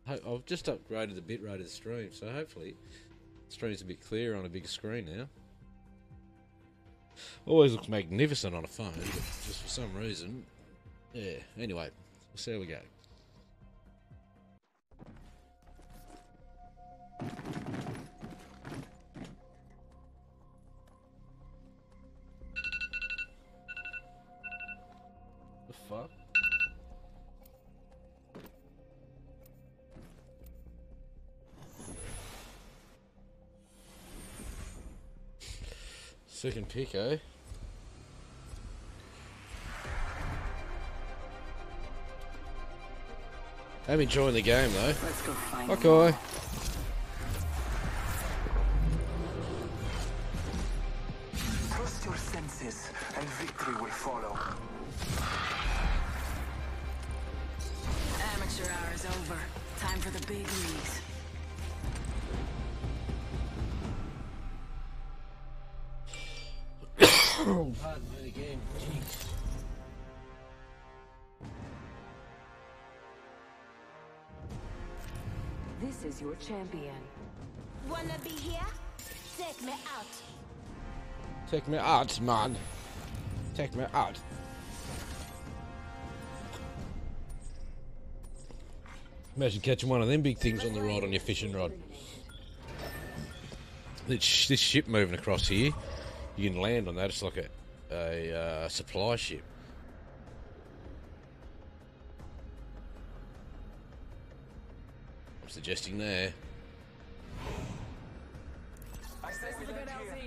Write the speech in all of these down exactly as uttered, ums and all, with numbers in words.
I've just upgraded the bitrate of the stream, so hopefully the stream's a bit clearer on a bigger screen now. Always looks magnificent on a phone, but just for some reason, yeah. Anyway, we'll see how we go. The fuck? Second pick, eh? I'm enjoying the game though. Let's go find Okay. him. Trust your senses, and victory will follow. Amateur hour is over. Time for the big leagues. Pardon me again. Jeez. This is your champion. Wanna be here? Take me out. Take me out, man. Take me out. Imagine catching one of them big things on the rod on your fishing rod. This, sh this ship moving across here, you can land on that. It's like a, a uh, supply ship. I'm suggesting there. I say we land here.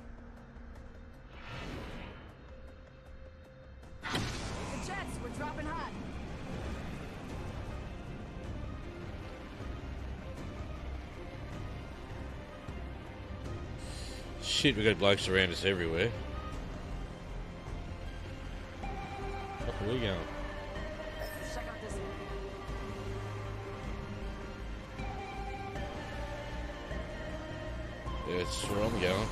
The jets, we're dropping hot. Shit, we got blokes around us everywhere. Where are we going? Let's check out this. Yeah, that's where I'm going.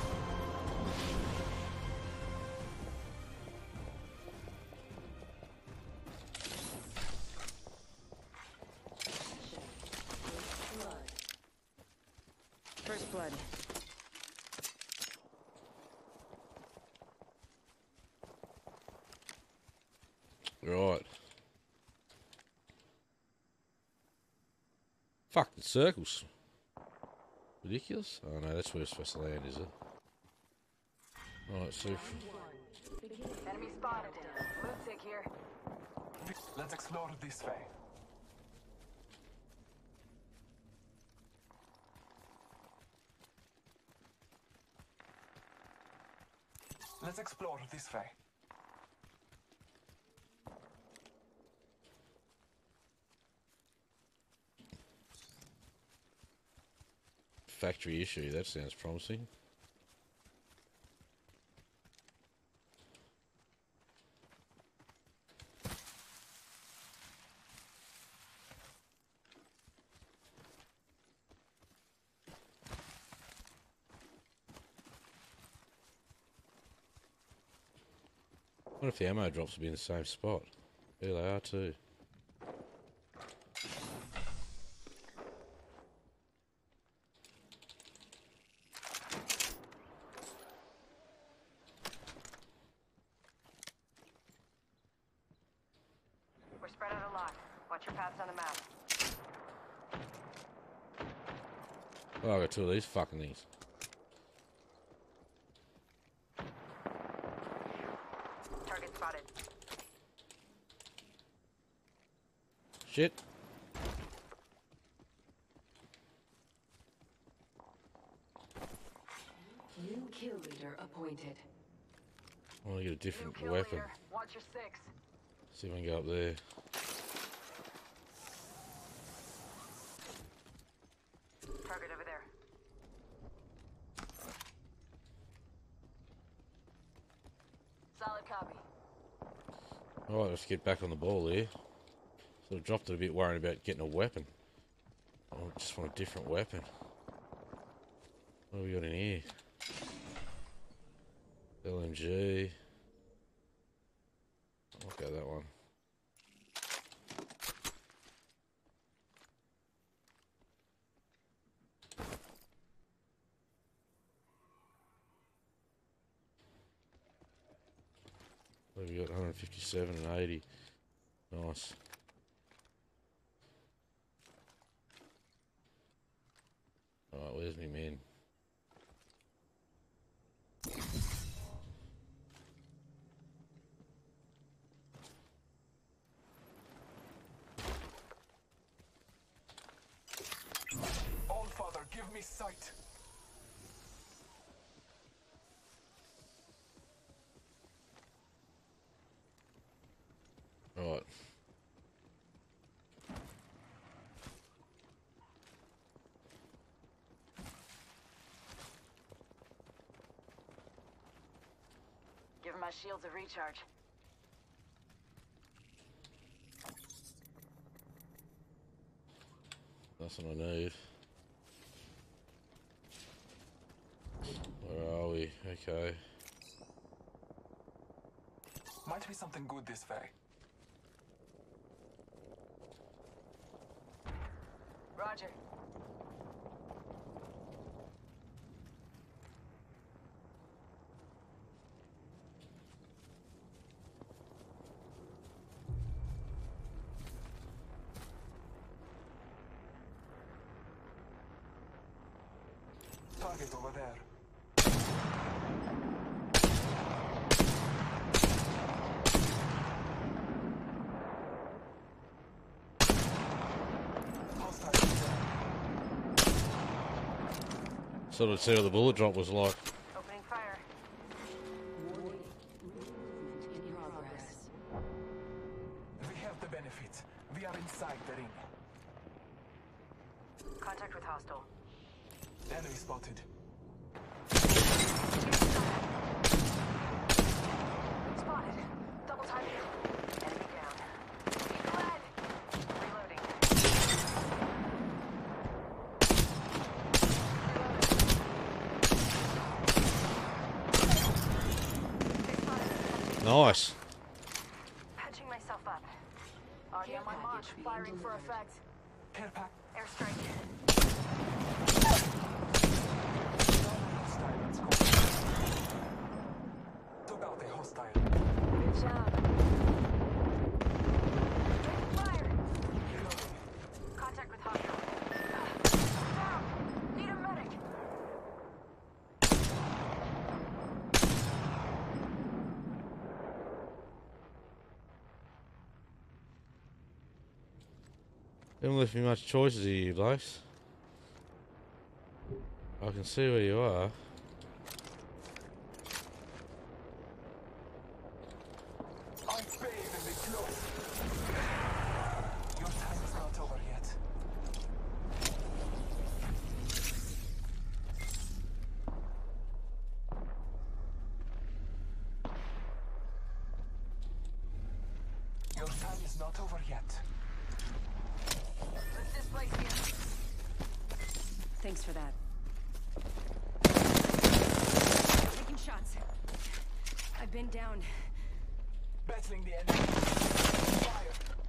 First blood. Right. Fucking circles. Ridiculous. Oh no, that's where we're supposed to land, is it? Alright, so... Enemy spotted. Blue tick here. Let's explore this way. Let's explore this way. Factory issue, that sounds promising. What if the ammo drops will be in the same spot? There they are too. We're spread out a lot. Watch your paths on the map. Oh, I got two of these fucking things. Target spotted. Shit. New kill leader appointed. I want to get a different New kill weapon. leader. Watch your six. See if I can go up there. Target over there. Solid copy. Alright, let's get back on the ball here. Sort of dropped it a bit worried about getting a weapon. I just want a different weapon. What have we got in here? L M G. I'll go that one. we got one fifty-seven and eighty. Nice. Alright, where's me men? All Father, give me sight. Right. Give my shields a recharge. That's what I need. Where are we? Okay. Might be something good this way. Roger. Target over there. Hostile there. Sort of see what the bullet drop was like. Opening fire. In progress. We have the benefit. We are inside the ring. Contact with hostile. Enemy spotted. Spotted. Double time kill. Enemy down. Be glad. Reloading. Nice. Patching myself up. Already on my mark. Firing for effect. Care pack. Airstrike. Hostile, let's go. Took out a hostile. Good job. Taking fire. Reloading. Contact with hostile. Down. Need a medic. Haven't left me much choices here, you blokes. I can see where you are. I bathe in the clothes. Your time is not over yet. Your time is not over yet. Let's displace here. Thanks for that. Taking shots. I've been down. Battling the enemy. Fire.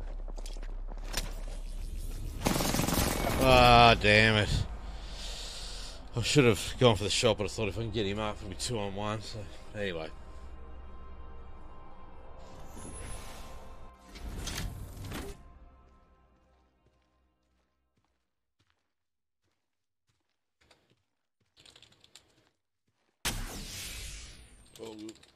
Ah, damn it. I should have gone for the shot, but I thought if I can get him up, it'll be two on one. So, anyway. Oh.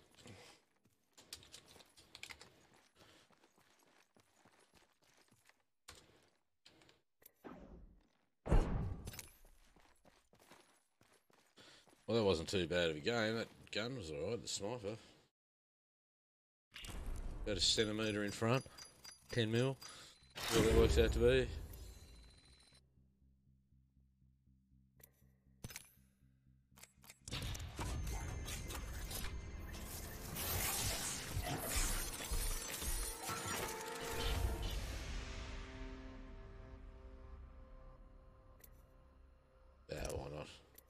Well, that wasn't too bad of a game. That gun was alright, the sniper. About a centimetre in front. ten mil. What that works out to be. Yeah, why not?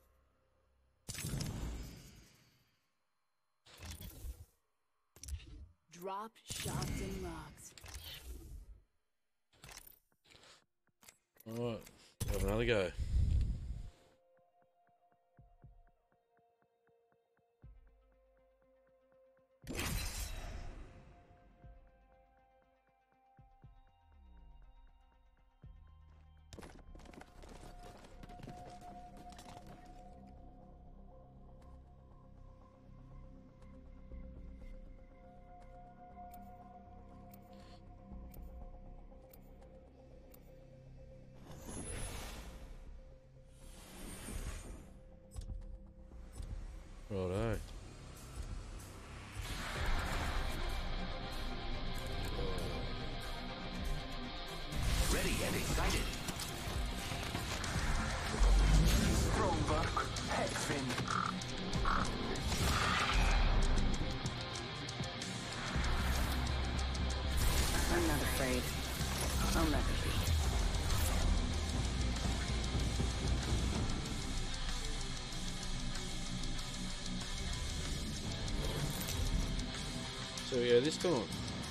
Drop, shots, and rocks. Alright, have another go. we go this time?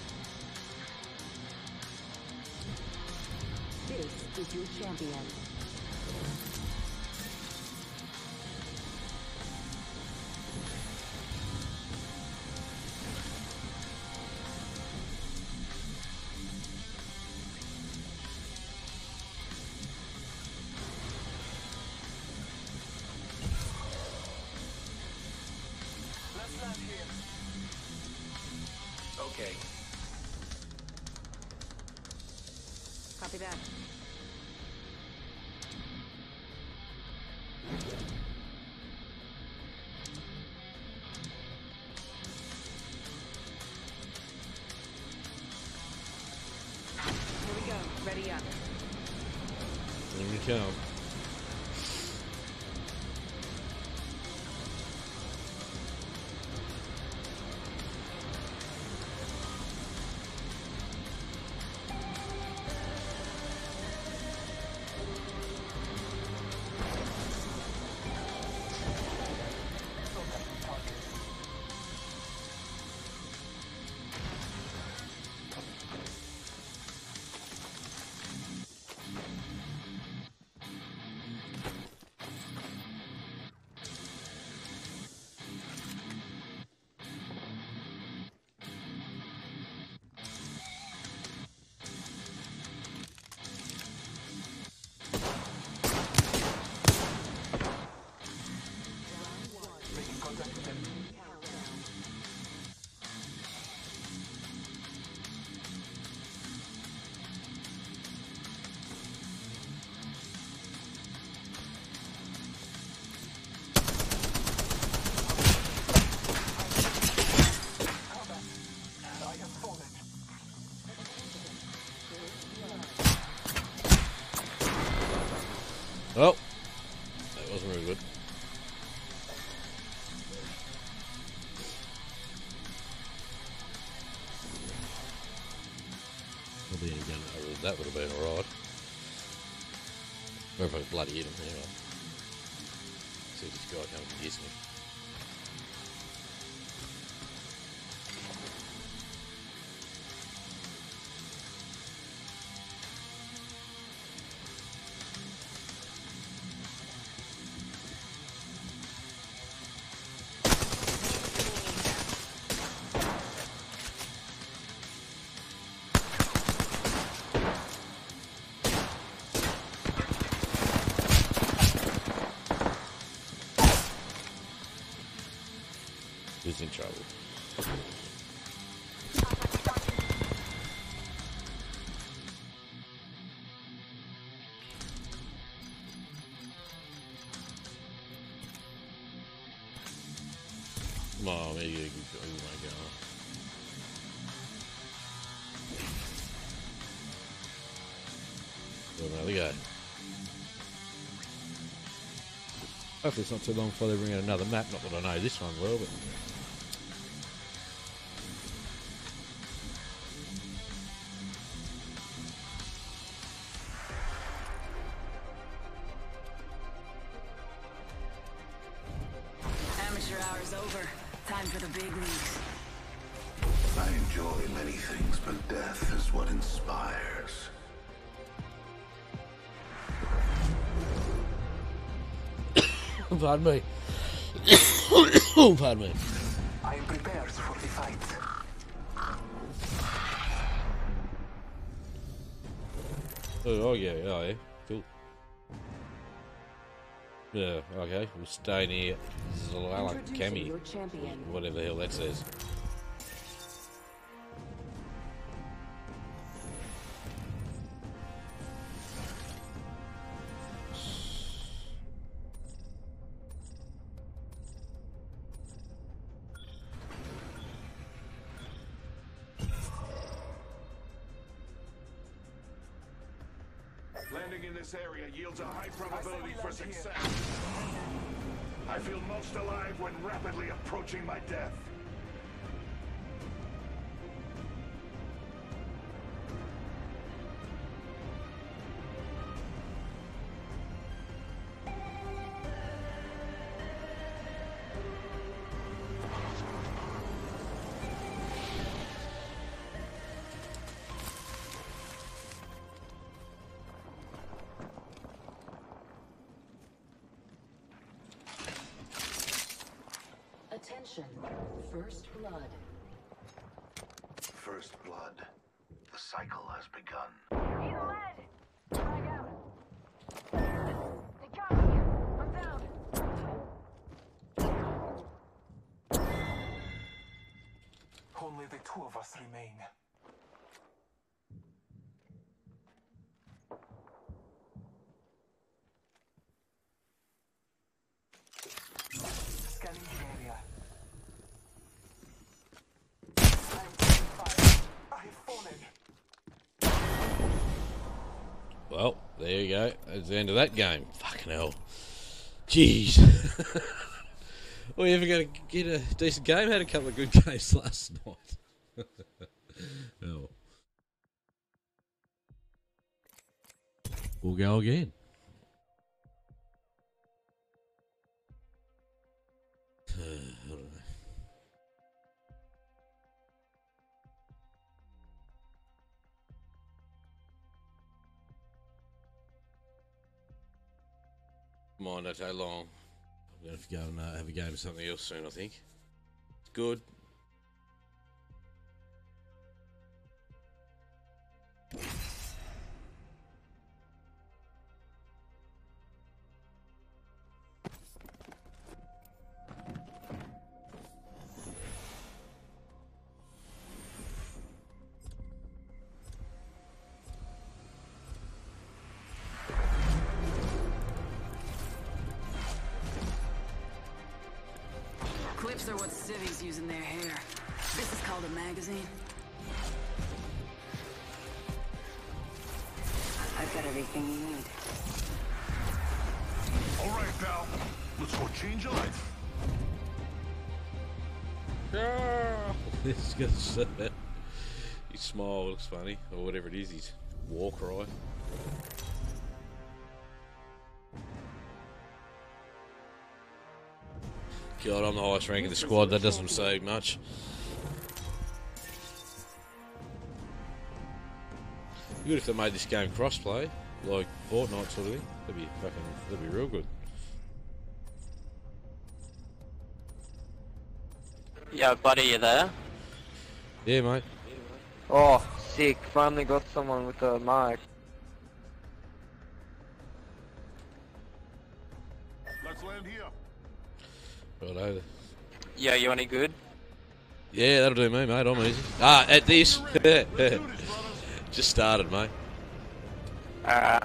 This is your champion. Let's land here. Okay. Copy that. Here we go. Ready up. Here we come. Making contact with them. Combat. I have fallen. Oh, that wasn't very good. Well, there you go. That would have been alright. Or if I bloody hit him, anyway. See this guy coming to kiss me. Who's in trouble? Come on, maybe you can go. Oh my god. Go another guy. Hopefully it's not too long before they bring out another map. Not that I know this one well, but... Amateur hour's over. Time for the big leagues. I enjoy many things, but death is what inspires. Pardon me. Oh, pardon me. I am prepared for the fight. Oh, oh yeah, oh yeah, cool. Yeah, okay, we'll stay near Zalala Introducing Kami, your champion. whatever the hell that says. Landing in this area yields a high probability for success. I feel most alive when rapidly approaching my death. Attention. First blood. First blood. The cycle has begun. He's lead! Frag out. They got me! I'm down! Only the two of us remain. Scanning the area. I'm taking fire. I have fallen. Well, there you go. That's the end of that game. Fucking hell. Jeez. Well, you ever going to get a decent game? Had a couple of good games last night. Oh. We'll go again. I don't know. Mind don't take long. I'm going to have to go and uh, have a game of something else soon, I think. It's good. Clips are what civvies use in their hair. This is called a magazine. I've got everything you need. All right, pal. Let's go change your life. He's got so his smile looks funny, or whatever it is, his war cry. God, I'm the highest rank in the squad. That doesn't say much. Good if they made this game crossplay, like Fortnite sort of thing. That'd be fucking, that'd be real good. Yo, buddy, you there? Yeah, mate. Oh, sick. Finally got someone with a mic. Let's land here. Righto. Yo, you any good? Yeah, that'll do me, mate. I'm easy. Ah, at this. Let's do this, brothers. Just started, mate. Uh,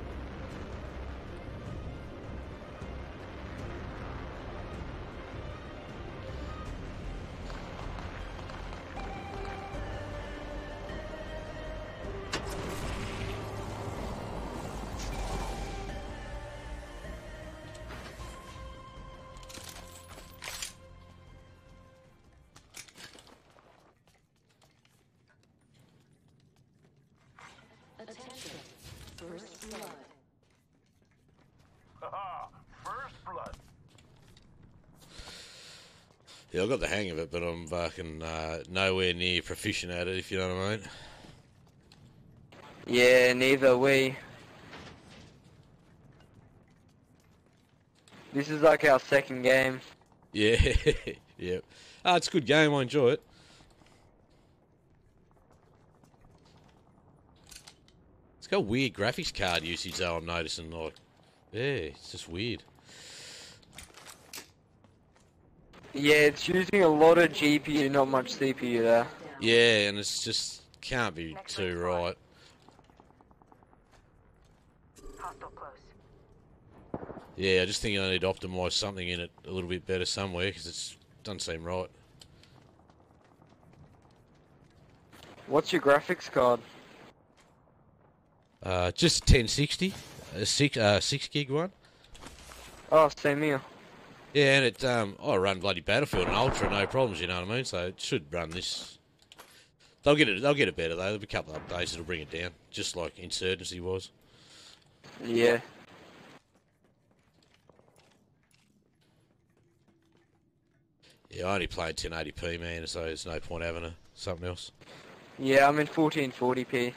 Attention. First blood. Haha, first blood. Yeah, I got the hang of it, but I'm fucking uh, nowhere near proficient at it, if you know what I mean. yeah, neither we. This is like our second game. Yeah, yeah. Ah, it's a good game. I enjoy it. It's got weird graphics card usage, though. I'm noticing, like, yeah, it's just weird. Yeah, it's using a lot of G P U, not much C P U there. Yeah, and it's just can't be too right. Hostile close. Yeah, I just think I need to optimise something in it a little bit better somewhere because it doesn't seem right. What's your graphics card? Uh, just ten sixty, a six uh six gig one. Oh, same here. Yeah, and it um I run bloody Battlefield and Ultra, no problems. You know what I mean? So it should run this. They'll get it. They'll get it better though. There'll be a couple of updates that'll bring it down, just like Insurgency was. Yeah. Yeah, I only played ten eighty p, man, so there's no point having a, something else. Yeah, I'm in fourteen forty p.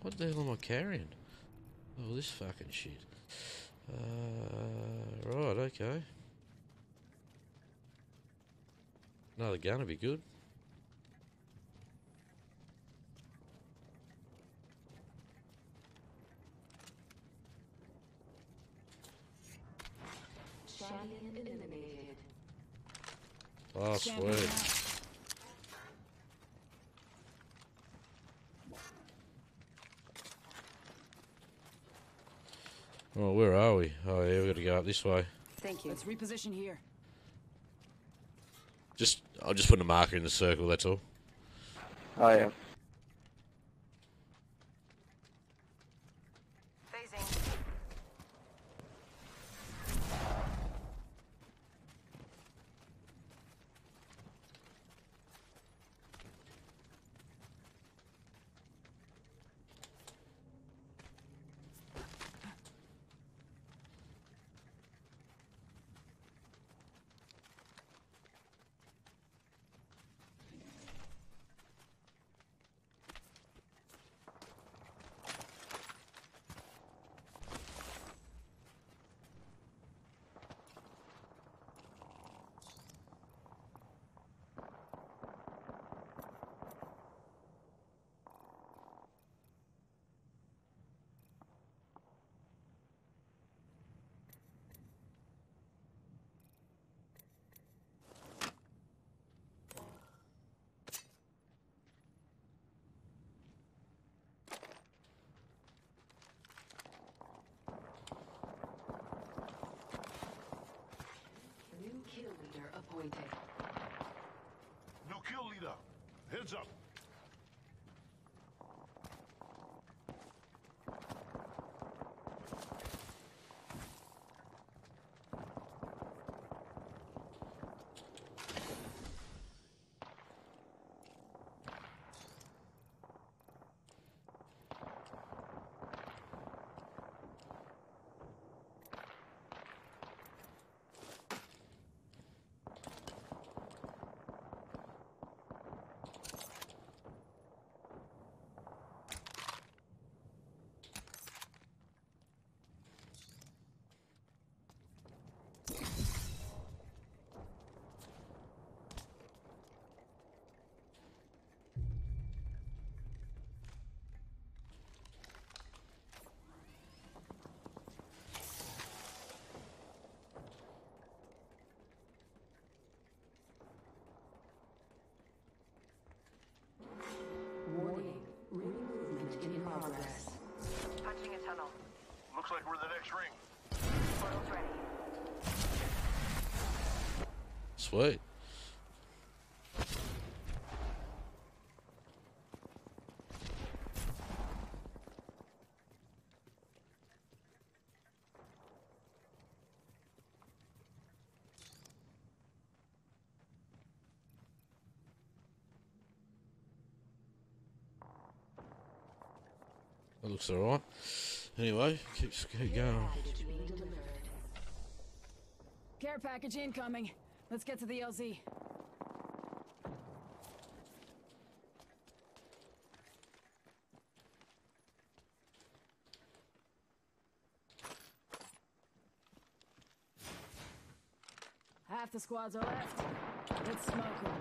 What the hell am I carrying? Oh, this fucking shit. Uh, right, okay. Another gun would be good. Champion eliminated. Oh, sweet. Oh, where are we? Oh, yeah, we've got to go up this way. Thank you. Let's reposition here. Just, I'll just put a marker in the circle, that's all. Oh yeah. Phasing. New kill leader appointed. New kill leader. Heads up. Warning. Ring movement in progress. Punching a tunnel. Looks like we're in the next ring. Portal's ready. Sweet. That looks alright. Anyway, keep, keep going. Care package incoming. Let's get to the L Z. Half the squads are left. Let's smoke them.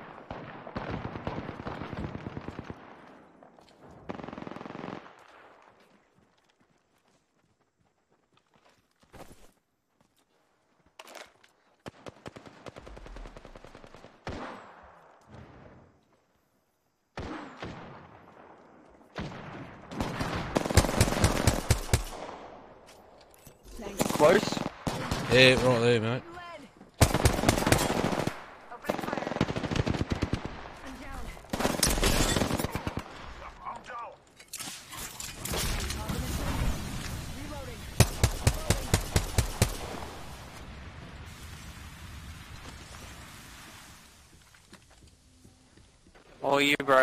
Close. Yeah, right there, mate. Opening fire. I'm down. I'm down. Reloading. All you, bro.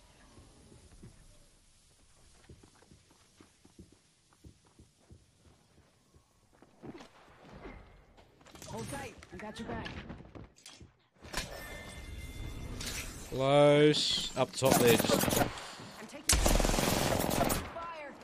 Hold tight. I got your back. Close. Up top there, just. I'm taking fire.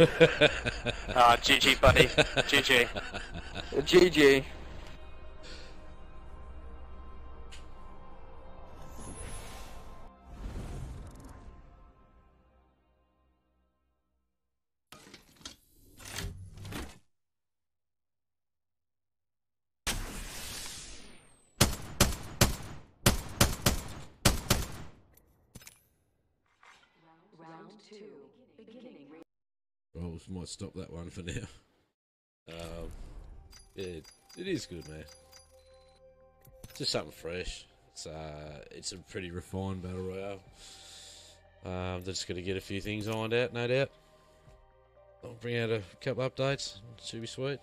Ah, G G, buddy. G G. G G. Round two. Beginning. Well, we might stop that one for now. Um, yeah, it is good, man. Just something fresh. It's uh, it's a pretty refined battle royale. Um, just got to get a few things ironed out, no doubt. I'll bring out a couple updates. Should be sweet.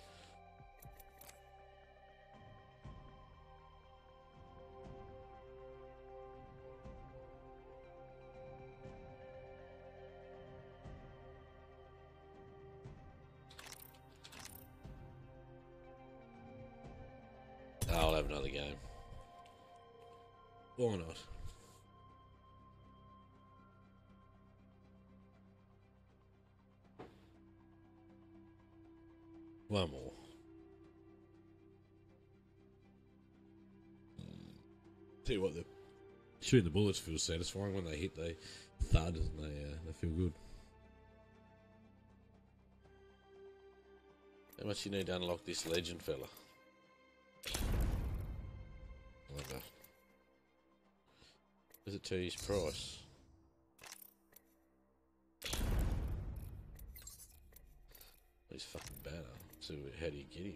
I'll have another game. Why not? One more. Tell you what, the shooting the bullets feels satisfying when they hit. They thud and they uh, they feel good. How much you need to unlock this legend, fella? I like that. Does it tell you his price? He's fucking better. So how do you get him?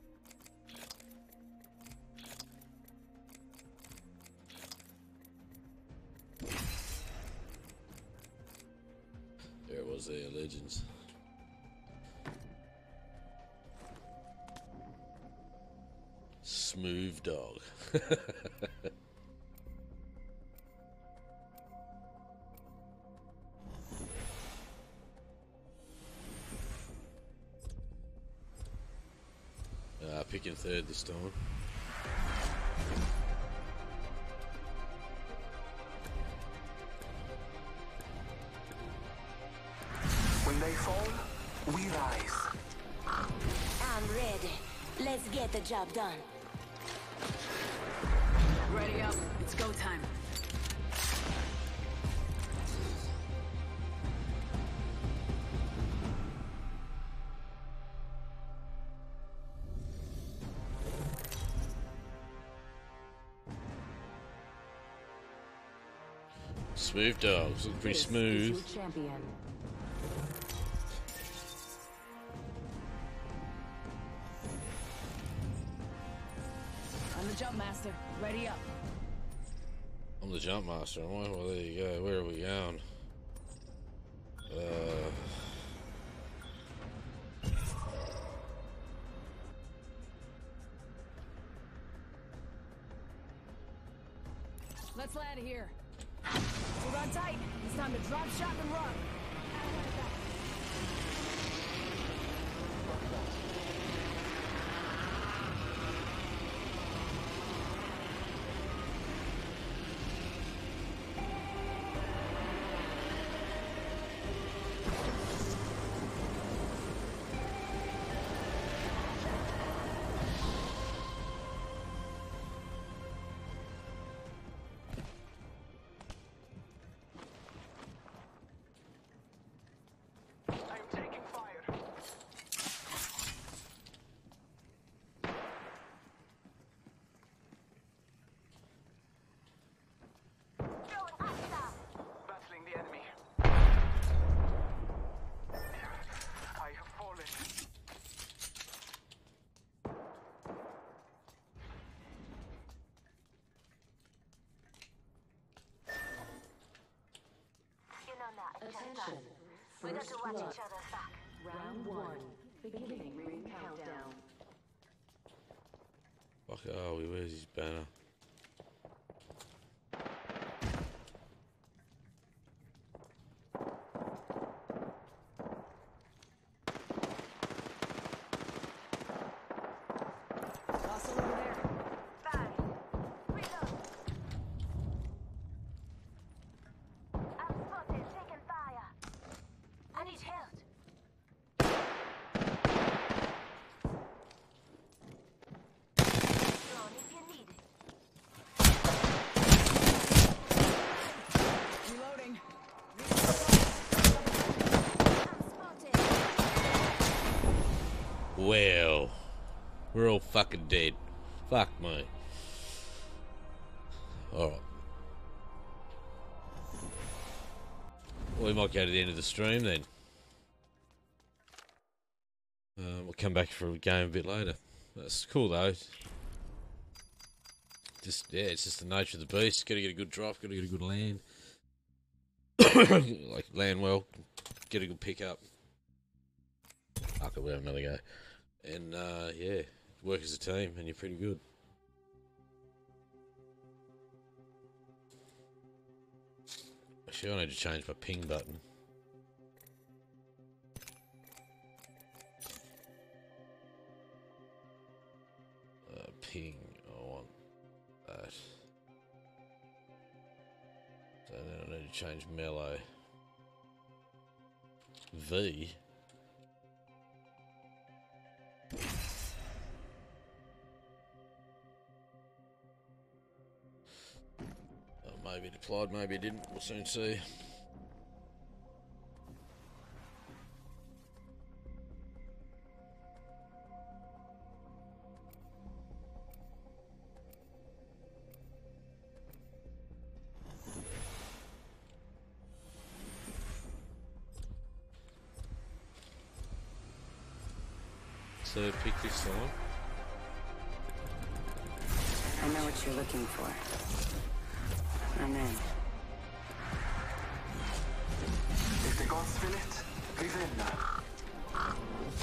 There it was there, legends. Smooth dog. uh, picking third this time. When they fall, we rise. I'm ready. Let's get the job done. Ready up. It's go time. Smooth dogs, looking pretty smooth. Champion. I'm the jump master. Ready up. I'm the jump master, am I? Well, there you go. Where are we going? Uh, Let's land here. Hold on tight. It's time to drop shot and run. Attention. We got to watch each other's back. Round one. Beginning ring countdown. fuck, oh, where's his banner? Hostile over there. Bang. Reload. I'm spotted. Taking fire. I need help. Well, we're all fucking dead. Fuck me. Alright. Well, we might go to the end of the stream then. Uh, we'll come back for a game a bit later. That's cool though. Just, yeah, it's just the nature of the beast. Gotta get a good drop, gotta get a good land. Like, land well, get a good pickup. Fuck it, we'll have another go. And, uh, yeah, work as a team and you're pretty good. Actually, I need to change my ping button. Uh, ping, I want that. So then I need to change mellow. V. Oh, maybe it applied, maybe it didn't. We'll soon see. So pick this time. I know what you're looking for. I'm in. If the gods will it, we will now.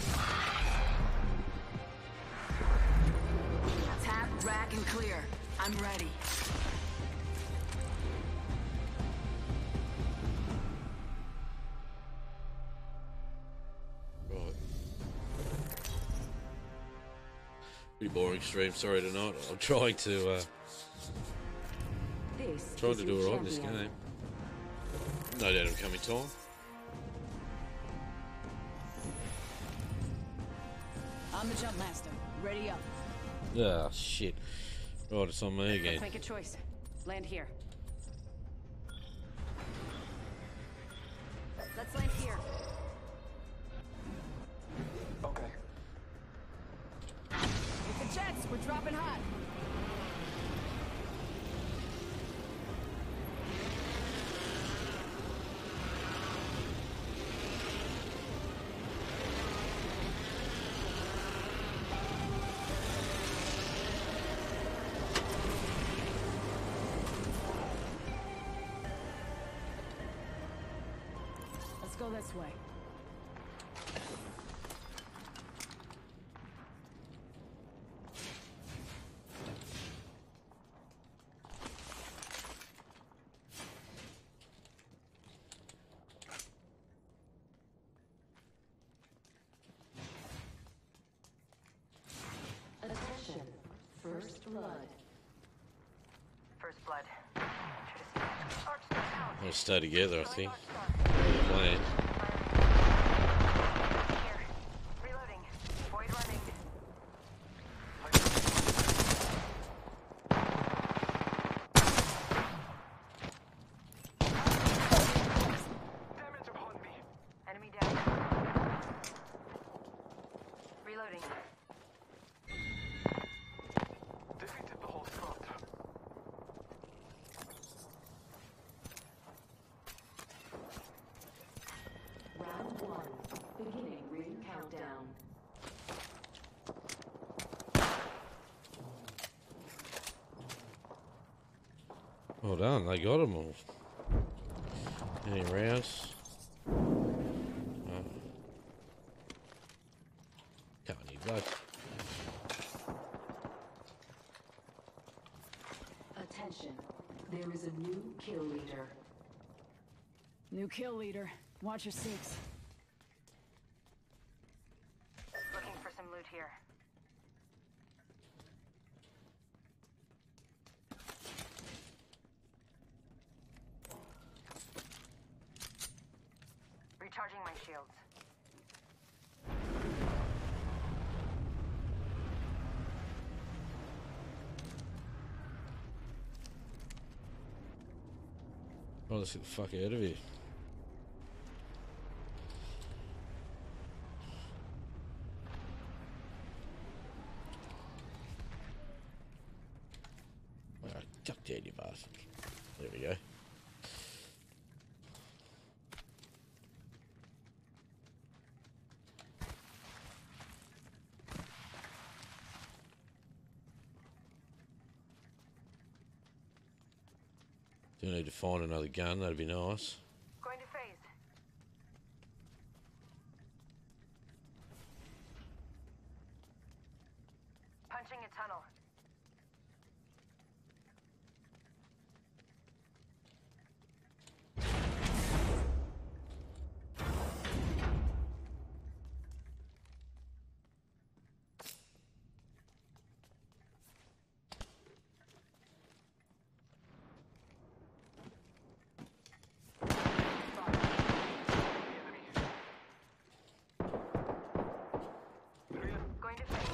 Tap, rack, and clear. I'm ready. Right. Pretty boring stream, sorry tonight. I'm trying to, uh... This trying is to do your alright in this champion. game. No doubt I'm coming time. I'm the jump master. Ready up. Ah, shit. Right, it's on me again. Let's make a choice. Land here. Let's land here. Okay. With the jets, we're dropping hot. Let's go this way. Attention. First blood. First blood. Archstar down. We'll stay together, I think. Archstar. Plan. Here. Reloading. Void running. Damage upon me. Enemy down. Reloading. Defeated the whole squad. Round one. Beginning ring countdown. Well done, they got them all. Any rounds? Oh. Can't need both. Attention. There is a new kill leader. New kill leader. Watch your six. Looking for some loot here. Recharging my shields. Oh, let's get the fuck out of here. Chuck dead, you bastard. There we go. Do need to find another gun, that'd be nice. Going to phase. Punching a tunnel. Going to phase.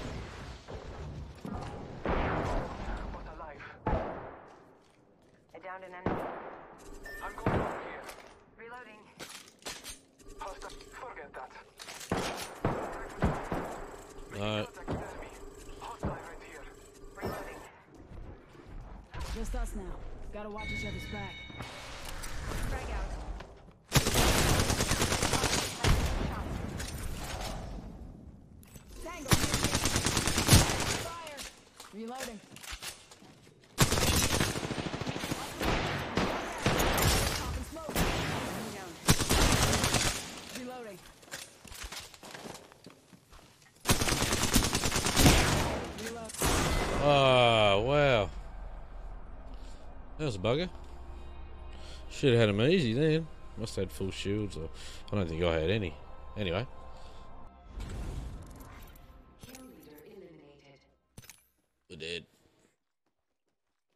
What a life. I downed an enemy. I'm going over here. Reloading. Hostile. Forget that. No. Contact with enemy. Hostile right here. Reloading. Just us now. Gotta watch each other's back. Frag out. Tango, here, here. Fire! Reloading. Popping smoke. Coming down. Reloading. Reload. Oh, wow. That was a bugger. Should have had him easy then. Must have had full shields, or I don't think I had any. Anyway. We're dead.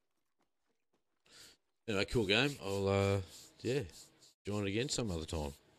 Anyway, cool game. I'll, uh, yeah, join it again some other time.